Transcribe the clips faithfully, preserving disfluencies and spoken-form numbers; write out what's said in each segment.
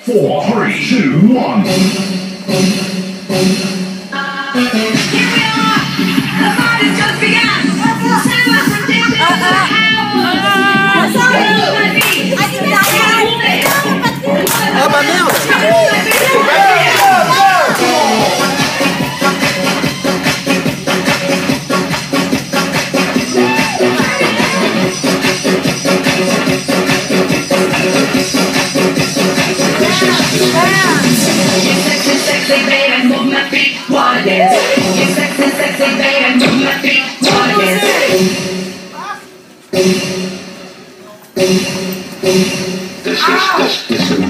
Four, three, two, one. Here we are! The fight has just begun! Stand up and down to the house! Ah bah merde! You sexy, sexy baby, move my feet, wanna dance. You sexy, sexy baby, move my feet, wanna dance. This is this this is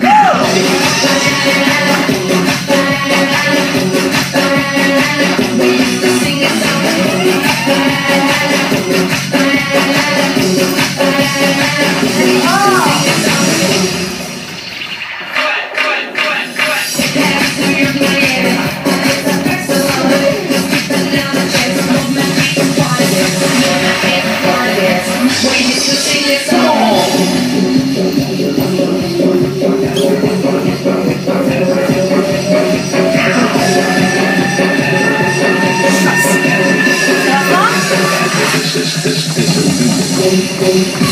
We used to sing a song. this is this this is